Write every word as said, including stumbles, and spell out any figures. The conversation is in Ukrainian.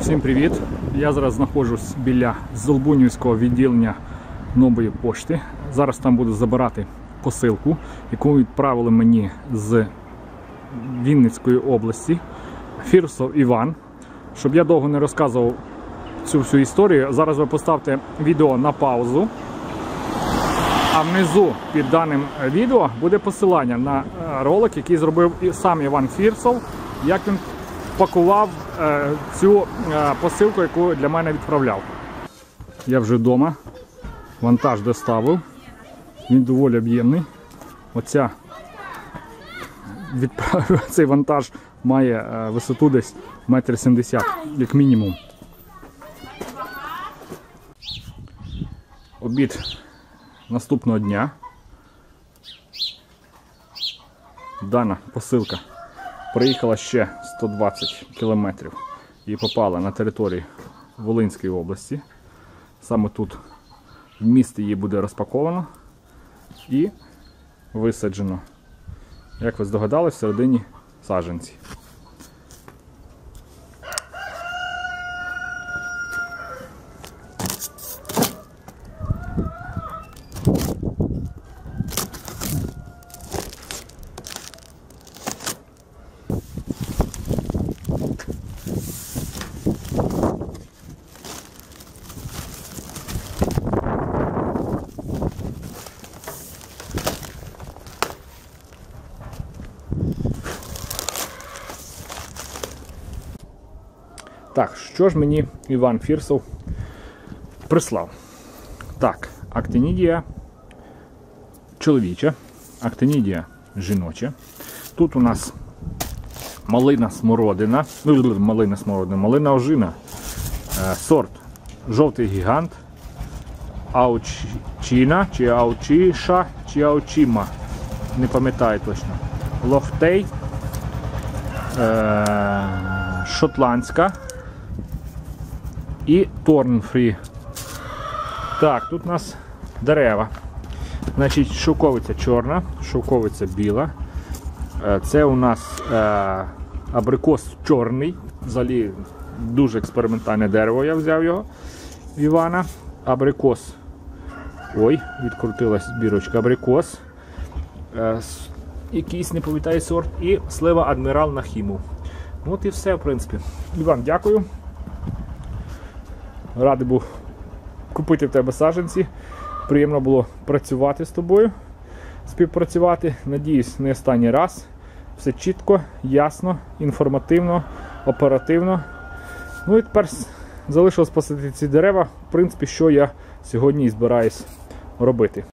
Всім привіт! Я зараз знаходжусь біля Здолбунівського відділення Нової пошти. Зараз там буду забирати посилку, яку відправили мені з Вінницької області. Фірсов Іван. Щоб я довго не розказував цю всю історію, зараз ви поставте відео на паузу. А внизу під даним відео буде посилання на ролик, який зробив сам Іван Фірсов, як він пакував е, цю е, посилку, яку для мене відправляв. Я вже вдома, вантаж доставив, він доволі об'ємний. Оця відправив, цей вантаж має е, висоту десь метр сімдесят, як мінімум. Обід наступного дня. Дана посилка приїхала ще сто двадцять кілометрів і попала на територію Волинської області. Саме тут в місті її буде розпаковано і висаджено. Як ви здогадалися, всередині саджанці. Так, що ж мені Іван Фірсов прислав? Так, актинідія чоловіча, актинідія жіноча. Тут у нас малина смородина, малина смородина, малина ожина, сорт жовтий гігант, аучіна, чи аучіша, чи аучіма, не пам'ятаю точно. Лохтей, шотландська і Торнфрі. Так, тут у нас дерева. Значить, шовковиця чорна, шовковиця біла. Це у нас е, абрикос чорний. Взагалі дуже експериментальне дерево, я взяв його в Івана. Абрикос. Ой, відкрутилась бірочка. Абрикос. Е, якийсь, не пам'ятаю сорт. І слива Адмірал Нахімов. От і все, в принципі. Іван, дякую. Радий був купити в тебе саджанці. Приємно було працювати з тобою, співпрацювати. Надіюсь, не останній раз. Все чітко, ясно, інформативно, оперативно. Ну і тепер залишилось посадити ці дерева. В принципі, що я сьогодні і збираюсь робити.